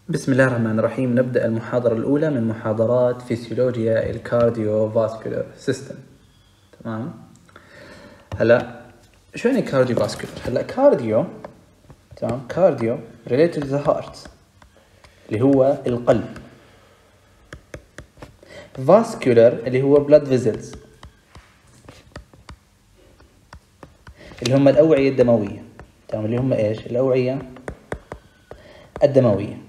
بسم الله الرحمن الرحيم. نبدأ المحاضرة الأولى من محاضرات فيسيولوجيا الكارديو فاسكولار سيستم. تمام. هلا شو يعني كارديو فاسكولار؟ هلا كارديو، تمام، كارديو related to the heart اللي هو القلب. فاسكولار اللي هو blood vessels اللي هم الأوعية الدموية. تمام، اللي هم ايش؟ الأوعية الدموية.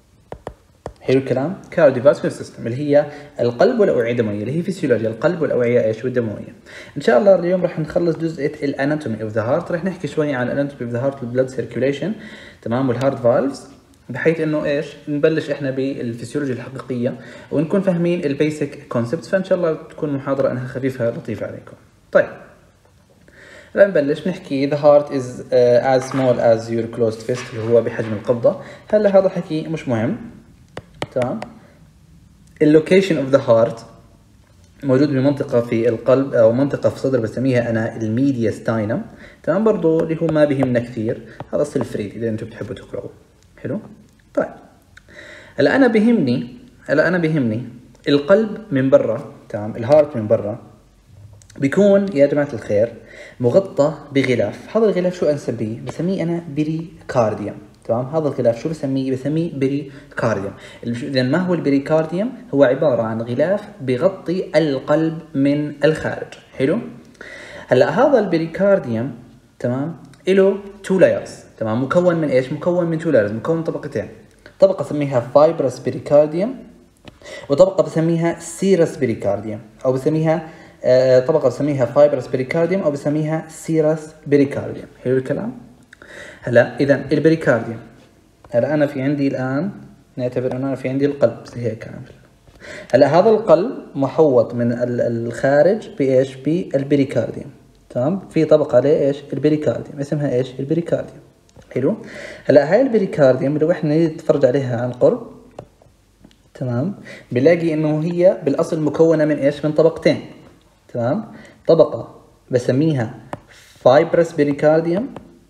حلو الكلام. كارديوفاسكولار سيستم اللي هي القلب والاوعيه الدمويه، اللي هي فيسيولوجيا القلب والاوعيه ايش والدمويه. ان شاء الله اليوم راح نخلص جزء الاناتومي اوف ذا هارت، راح نحكي شوي عن الاناتومي اوف ذا هارت والبلد سيركيوليشن، تمام، والهارت فالفز، بحيث انه ايش نبلش احنا بالفسيولوجيا الحقيقيه ونكون فاهمين البيسك كونسبتس. فان شاء الله تكون محاضره انها خفيفه لطيفه عليكم. طيب الآن نبلش نحكي the heart is as small as your closed fist اللي هو بحجم القبضة. هلا هذا حكي مش مهم، تمام. اللوكيشن اوف ذا هارت موجود بمنطقة في القلب أو منطقة في الصدر بسميها أنا الميدياستاينم، تمام. برضو اللي هو ما بيهمنا كثير، هذا الفريد إذا أنتم بتحبوا تقرأوه. حلو. طيب هلا أنا بيهمني القلب من برا، تمام، الهارت من برا بيكون يا جماعة الخير مغطى بغلاف. هذا الغلاف شو نسميه؟ بسميه أنا بريكارديوم، تمام. هذا الغلاف شو بسميه بريكارديوم. إذا ما هو البريكارديوم؟ هو عبارة عن غلاف بيغطي القلب من الخارج. حلو. هلا هذا البريكارديوم، تمام، له تو لايرز، تمام، مكون من ايش؟ مكون من تو لايرز، مكون من طبقتين. طبقة بسميها فايبرس بريكارديوم، وطبقة بسميها سيرس بريكارديوم، أو بسميها طبقة بسميها فايبرس بريكارديوم أو بسميها سيرس بريكارديوم. حلو الكلام. هلا إذا البريكارديوم، هلا أنا في عندي الآن نعتبر أن أنا في عندي القلب زي هيك كامل. هلا هذا القلب محوط من الخارج بإيش؟ بالبريكارديوم، تمام. في طبقة عليه إيش؟ البريكارديوم، اسمها إيش؟ البريكارديوم. حلو. هلا هاي البريكارديوم لو إحنا نتفرج عليها عن قرب، تمام، بنلاقي إنه هي بالأصل مكونة من إيش؟ من طبقتين، تمام. طبقة بسميها فايبرس بريكارديوم،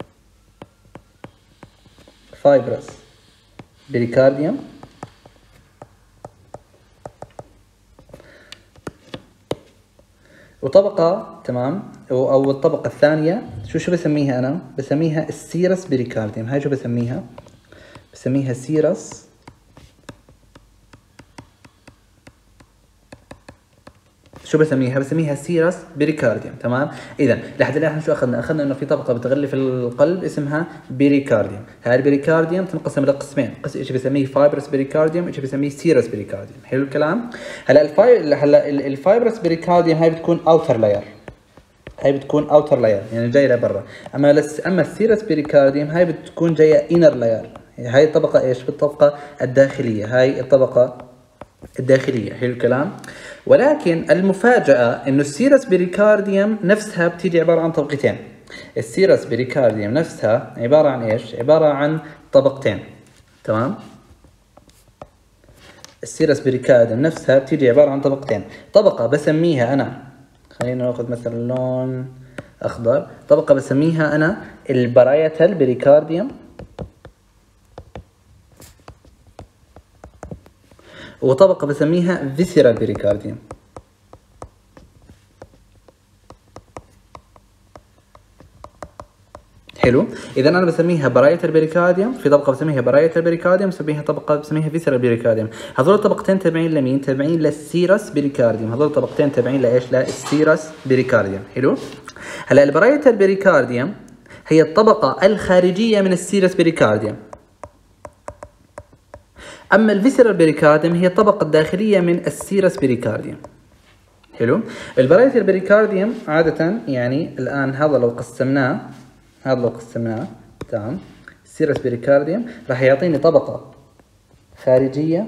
وطبقة، تمام، أو الطبقة الثانية شو بسميها أنا؟ بسميها السيرس بريكارديوم. هاي شو بسميها؟ بسميها سيرس بسميها سيرس بريكارديوم، تمام. اذا لحد الان شو اخذنا انه في طبقه بتغلف القلب اسمها بريكارديوم. هاي البريكارديوم تنقسم الى قسمين، قسم شيء بسميه فايبرس بريكارديوم، شيء بسميه سيرس بريكارديوم. حلو الكلام. هلا الفايبرس بريكارديوم هاي بتكون اوتر لاير، يعني جايه لبرا. اما السيرس بريكارديوم هاي بتكون جايه انر لاير. هاي الطبقه ايش؟ بالطبقه الداخليه، هاي الطبقه الداخلية. حلو الكلام. ولكن المفاجأة انه السيرس بريكارديوم نفسها بتيجي عبارة عن طبقتين. السيرس بريكارديوم نفسها عبارة عن ايش؟ عبارة عن طبقتين، تمام. السيرس بريكارديوم نفسها بتيجي عبارة عن طبقتين. طبقة بسميها انا، خلينا ناخذ مثلا لون اخضر، طبقة بسميها انا البرايتال بريكارديوم، وطبقة بسميها فيسيرال بريكارديوم. حلو. اذا انا بسميها برايتال بريكارديوم، في طبقه بسميها برايتال بريكارديوم، بسميها طبقه بسميها فيسيرال بريكارديوم. هذول الطبقتين تابعين لمين؟ تابعين للسيرس بريكارديوم. هذول الطبقتين تابعين لايش؟ للسيرس بريكارديوم. حلو. هلا البرايتال بريكارديوم هي الطبقه الخارجيه من السيرس بريكارديوم، اما الفيسيرال بريكارديوم هي الطبقه الداخليه من السيرس بريكارديوم. حلو. البرايتال بريكارديوم عاده يعني الان هذا لو قسمناه، تمام، السيرس بريكارديوم راح يعطيني طبقة خارجية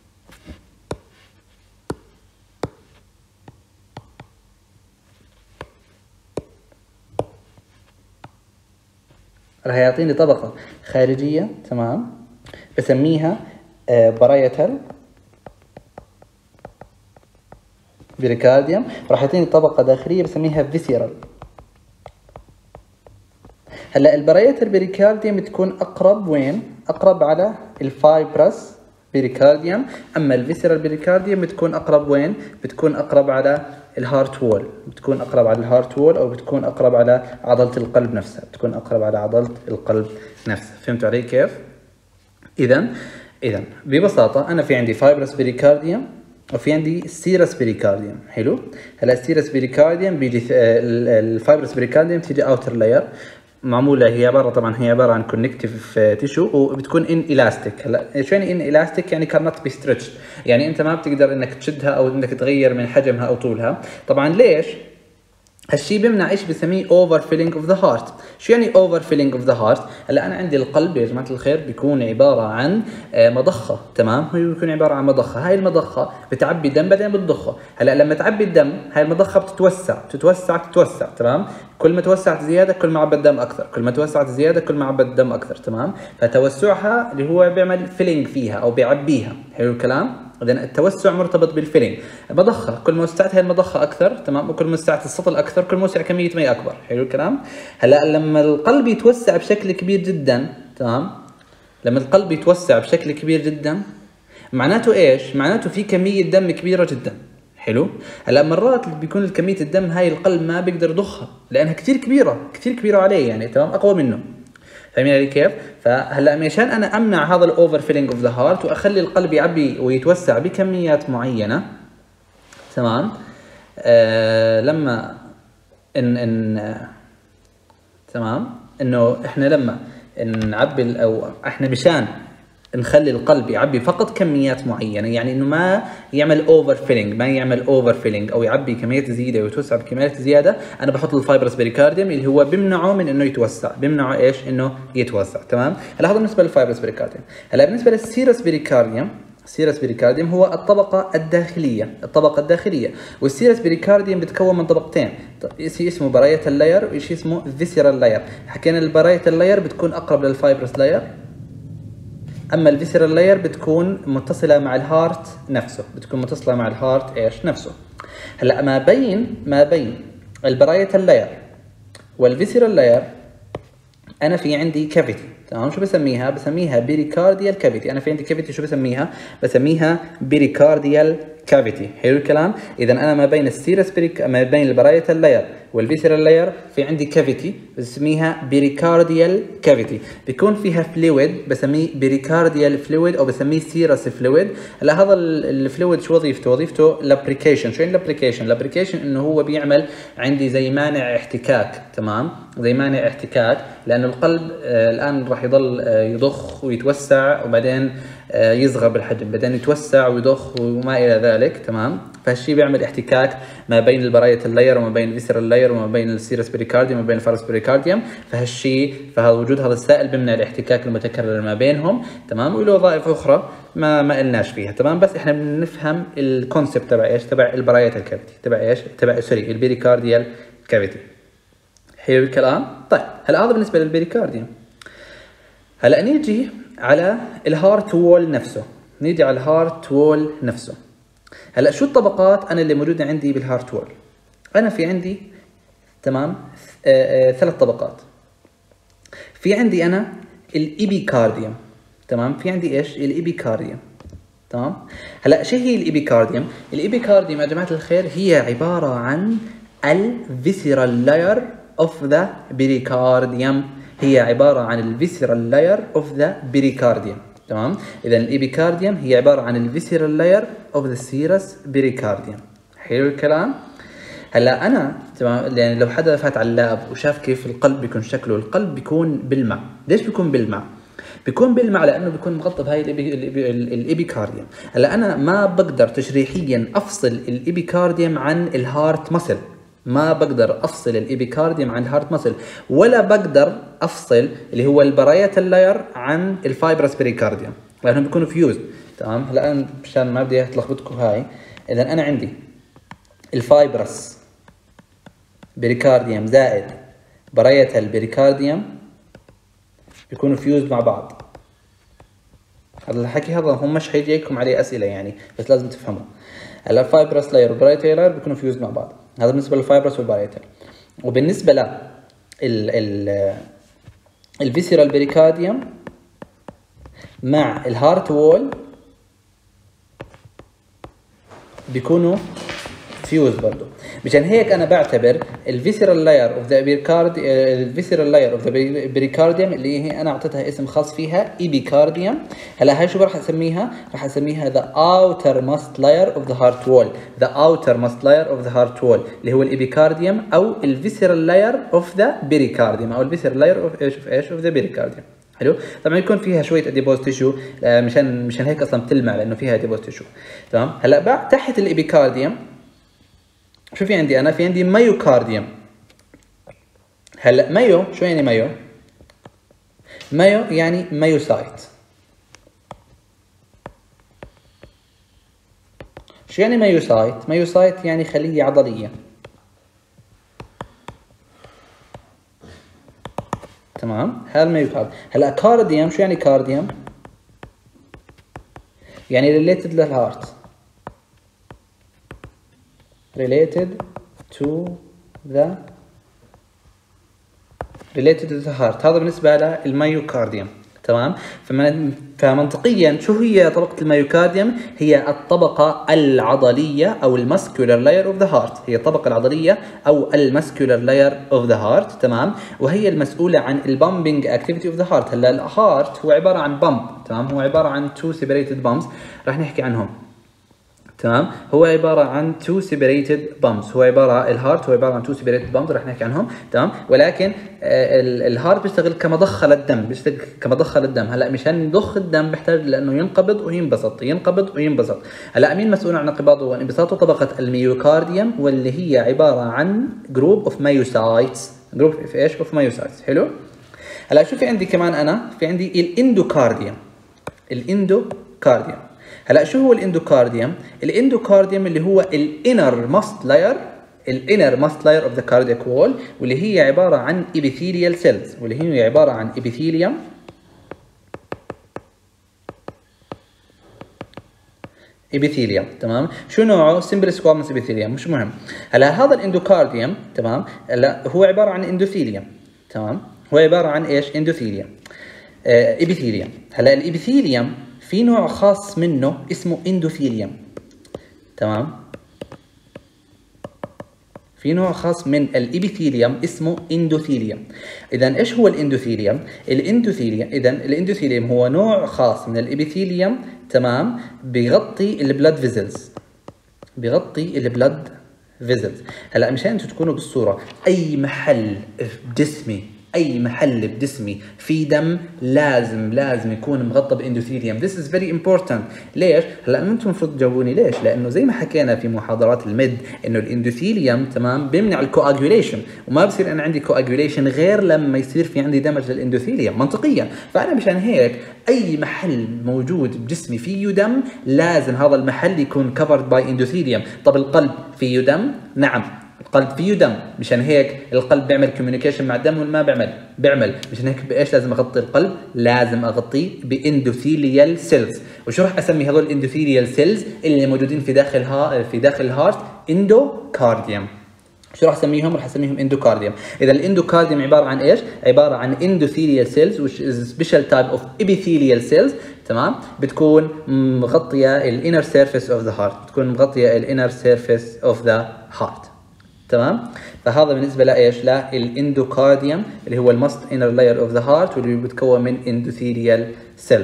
تمام، بسميها برايتال بريكارديوم، راح يعطيني طبقة داخلية بسميها فيسيرال. هلا البرايتال بريكارديوم تكون اقرب وين؟ اقرب على الفايبرس بيريكارديوم، اما الفيسرال بيريكارديوم بتكون اقرب وين؟ بتكون اقرب على الهارت وول، بتكون اقرب على الهارت وول او بتكون اقرب على عضله القلب نفسها، بتكون اقرب على عضله القلب نفسها. فهمتوا علي كيف؟ اذا ببساطه انا في عندي فايبرس بيريكارديوم وفي عندي سيرس بيريكارديوم. حلو. هلا السيرس بيريكارديوم بيجي الفايبرس بيريكارديوم تيجي اوتر لاير معموله، هي عباره عن كونكتيف تيشو وبتكون ان الاستيك. هلا شو يعني ان الاستيك؟ يعني كانت بستريتش، يعني انت ما بتقدر انك تشدها او انك تغير من حجمها او طولها. طبعا ليش؟ هالشيء بيمنع ايش بسميه اوفر فيلينج اوف ذا هارت. شو يعني اوفر فيلينج اوف ذا هارت؟ هلا انا عندي القلب يا جماعه الخير بيكون عباره عن مضخه، تمام؟ هو بيكون عباره عن مضخه، هاي المضخه بتعبي دم بعدين بتضخه. هلا لما تعبي الدم هاي المضخه بتتوسع، تمام؟ كل ما توسعت زياده كل ما عبى الدم اكثر، كل ما توسعت زياده كل ما عبى الدم اكثر، تمام؟ فتوسعها اللي هو بيعمل فيلينج فيها او بيعبيها. حلو الكلام؟ اذا التوسع مرتبط بالفيلينج. مضخه كل ما وسعت هي المضخه اكثر، تمام؟ وكل ما وسعت السطل اكثر كل ما وسع كميه مي اكبر. حلو الكلام؟ هلا لما القلب يتوسع بشكل كبير جدا، تمام؟ لما القلب يتوسع بشكل كبير جدا معناته ايش؟ معناته في كميه دم كبيره جدا. حلو. هلا مرات بيكون كميه الدم هاي القلب ما بيقدر يضخها لانها كثير كبيره عليه، يعني تمام؟ اقوى منه. فاهمين علي كيف؟ فهلا مشان انا امنع هذا الاوفر فيلينج اوف ذا هارت واخلي القلب يعبي ويتوسع بكميات معينه، تمام؟ لما تمام انه احنا لما نعبي او احنا مشان نخلي القلب يعبي فقط كميات معينه، يعني انه ما يعمل اوفر فيلينج او يعبي كميات زياده ويتوسع بكميات زياده، انا بحط الفايبرس بيريكارديوم اللي هو بمنعه من انه يتوسع، بمنعه ايش؟ انه يتوسع، تمام؟ هلا هذا بالنسبه للفايبرس بيريكارديوم. هلا بالنسبه للسيرس بيريكارديوم، السيرس بيريكارديوم هو الطبقة الداخلية، والسيرس بيريكارديوم بتكون من طبقتين، شيء اسمه برايتال لاير وشيء اسمه فيسيرال لاير. حكينا البرايتال لاير بتكون اقرب للفايبرس لاير، اما الفيسيرال لاير بتكون متصلة مع الهارت نفسه، نفسه. هلا ما بين البرايتال لاير والفيسيرال لاير انا في عندي كافيتي، تمام؟ شو بسميها بيريكارديال كافيتي. انا في عندي كافيتي، شو بسميها بيريكارديال كافيتي. حلو الكلام؟ اذا انا ما بين البرايتال لاير والفيسيرال لاير في عندي كافيتي بسميها بيريكارديال كافيتي، بيكون فيها فلويد بسميه بيريكارديال فلويد او بسميه سيرس فلويد. هلا هذا الفلويد شو وظيفته؟ لابريكيشن. شو لابريكيشن؟ انه هو بيعمل عندي زي مانع احتكاك، تمام؟ زي مانع احتكاك، لانه القلب الان راح يضل يضخ ويتوسع وبعدين يصغر بالحجم، بعدين يتوسع ويضخ وما الى ذلك، تمام؟ فهالشيء بيعمل احتكاك ما بين البرايتال لاير وما بين الفيسيرال لاير وما بين السيرس بيريكارديوم وما بين الفارس بيريكارديوم. فهذا وجود هذا السائل بيمنع الاحتكاك المتكرر ما بينهم، تمام؟ وله وظائف اخرى ما قلناش فيها، تمام؟ بس احنا بنفهم الكونسبت تبع ايش؟ تبع البرايتال كافيتي، تبع ايش؟ البيريكارديال كافيتي. حلو الكلام؟ طيب هلا هذا بالنسبه للبيريكارديوم. هلا نيجي على الهارت وول نفسه. هلا شو الطبقات انا اللي موجوده عندي بالهارت وول؟ انا في عندي، تمام، 3 طبقات. في عندي انا الإيبيكارديوم، تمام؟ في عندي ايش؟ الإيبيكارديوم، تمام؟ هلا شو هي الإيبيكارديوم؟ الإيبيكارديوم يا جماعه الخير هي عباره عن الفيسيرال لاير اوف ذا بيريكارديوم، تمام؟ اذا الإيبيكارديوم هي عباره عن الفيسيرال لاير اوف ذا سيرس بيريكارديوم. حلو الكلام؟ هلا انا تمام، يعني لو حدا فات على اللاب وشاف كيف القلب بيكون شكله، القلب بيكون بالماء. ليش بيكون بالماء؟ بيكون بالماء لانه بيكون مغطى بهاي الإيبيكارديوم. هلا انا ما بقدر تشريحيا افصل الإيبيكارديوم عن الهارت مسل، ولا بقدر افصل اللي هو البرايتال لاير عن الفايبرس بيريكارديوم لانهم بيكونوا فيوز، تمام؟ هلا انا مشان ما بدي اتلخبطكم هاي، اذا انا عندي الفايبرس بيريكارديوم زائد برايتال بيريكارديوم بيكونوا فيوز مع بعض. هذا الحكي هذا هم مش حيجيكم عليه اسئله يعني، بس لازم تفهموا. هلا الفايبرس لاير والبرايتال لاير بيكونوا فيوز مع بعض، هذا بالنسبه للفايبرس والبرايتال. وبالنسبه ل الفيسيرال بيريكارديوم مع الهارت وول بيكونوا فيوز برضه. مشان هيك انا بعتبر الفيسرال لاير اوف ذا الفيسرال لاير اوف ذا بريكارديوم اللي هي انا اعطيتها اسم خاص فيها ايبيكارديوم. هلا هاي شو راح اسميها؟ راح اسميها ذا اوتر موست لاير اوف ذا هارت وول، ذا اوتر موست لاير اوف ذا هارت وول اللي هو الايبيكارديوم او الفيسرال لاير اوف ذا بريكارديوم او الفيسرال لاير اوف ايش اوف ذا بريكارديوم. حلو. طبعا يكون فيها شويه اديبوز تيشو مشان هيك اصلا بتلمع لانه فيها اديبوز تيشو. تمام. هلا تحت الابيكارديوم شو في عندي؟ انا في عندي مايوكارديوم. هلا مايو شو يعني مايو؟ مايو يعني مايوسايت. شو يعني مايوسايت؟ مايوسايت يعني خليه عضليه. تمام. هذا المايوكارديوم. هلا كارديوم شو يعني كارديوم؟ يعني ريليتد للهارت. related to the heart. هذا بالنسبة للمايوكارديوم. تمام. فمنطقيا شو هي طبقة المايوكارديوم؟ هي الطبقة العضلية أو الماسكولار لاير اوف ذا هارت. هي الطبقة العضلية أو الماسكولار لاير اوف ذا هارت. تمام. وهي المسؤولة عن البامبنج اكتيفيتي اوف ذا هارت. هلا الهارت هو عبارة عن بامب. تمام. هو عبارة عن two separated pumps راح نحكي عنهم. تمام. هو عباره عن تو سيبريتد بامبس. الهارت هو عباره عن تو سيبريتد بامبس رح نحكي عنهم. تمام. ولكن الهارت بيشتغل كمضخه للدم. هلا مشان يضخ الدم بيحتاج لانه ينقبض وينبسط. هلا مين مسؤول عن انقباضه وانبساطه؟ طبقه الميوكارديوم واللي هي عباره عن جروب اوف مايوسايتس. حلو. هلا شو في عندي كمان؟ انا في عندي الاندوكارديوم. هلا شو هو الاندوكارديوم؟ الاندوكارديوم اللي هو الانر ماست لاير اوف ذا كاردياك وول، واللي هي عباره عن ابيثيليال سيلز، ابيثيليوم. تمام. شو نوعه؟ سمبل سكواموس ابيثيليوم، مش مهم. هلا هذا الاندوكارديوم تمام. هلا هو عباره عن اندوثيليوم. تمام. هو عباره عن ايش؟ اندوثيليوم ابيثيليوم. هلا الابيثيليوم في نوع خاص منه اسمه اندوثيليوم. تمام. في نوع خاص من الابيثيليوم اسمه اندوثيليوم. اذا ايش هو الاندوثيليوم؟ الاندوثيليوم هو نوع خاص من الابيثيليوم. تمام. بيغطي البلاد فيزلز. هلا مشان انتم تكونوا بالصوره، اي محل بجسمي في دم لازم يكون مغطى باندوثيليوم. This is very important. ليش؟ هلا انتم المفروض تجاوبوني ليش؟ لانه زي ما حكينا في محاضرات الميد انه الاندوثيليوم تمام بيمنع الكواجوليشن، وما بصير انا عندي كواجوليشن غير لما يصير في عندي دمج للاندوثيليوم منطقيا. فانا مشان هيك اي محل موجود بجسمي فيه دم لازم هذا المحل يكون covered by endothelium. طب القلب فيه دم؟ نعم القلب فيه دم. مشان هيك القلب بيعمل كوميونيكيشن مع الدم ولا ما بيعمل. مشان هيك بايش لازم اغطي القلب؟ لازم اغطيه باندوثيليال سيلز. وشو راح اسمي هذول الاندوثيليال سيلز اللي موجودين في داخل الهارت؟ اندوكارديوم. شو راح اسميهم؟ راح اسميهم اندوكارديوم. اذا الاندوكارديوم عباره عن ايش؟ عباره عن اندوثيليال سيلز which is special type of epithelial cells. تمام. بتكون مغطيه الانر سيرفيس اوف ذا هارت. تمام. فهذا بالنسبه لايش؟ للاندوكارديوم اللي هو الماست انر لاير اوف ذا هارت واللي بتكون من اندوثيليال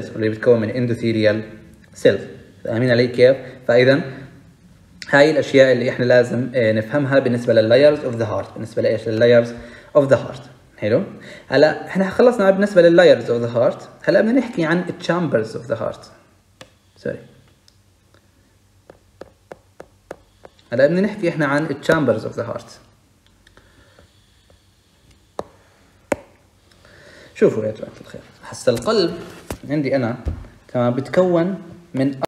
سيلز. فاهمين علي كيف؟ فاذا هاي الاشياء اللي احنا لازم نفهمها بالنسبه لللايرز اوف ذا هارت. بالنسبه لايش؟ لللايرز اوف ذا هارت. حلو. هلا احنا خلصنا بالنسبه لللايرز اوف ذا هارت. هلا بدنا نحكي عن التشامبرز اوف ذا هارت. هلا بدنا نحكي احنا عن التشامبرز اوف ذا هارت. شوفوا يا جماعه الخير، هسه القلب عندي انا تمام بتكون من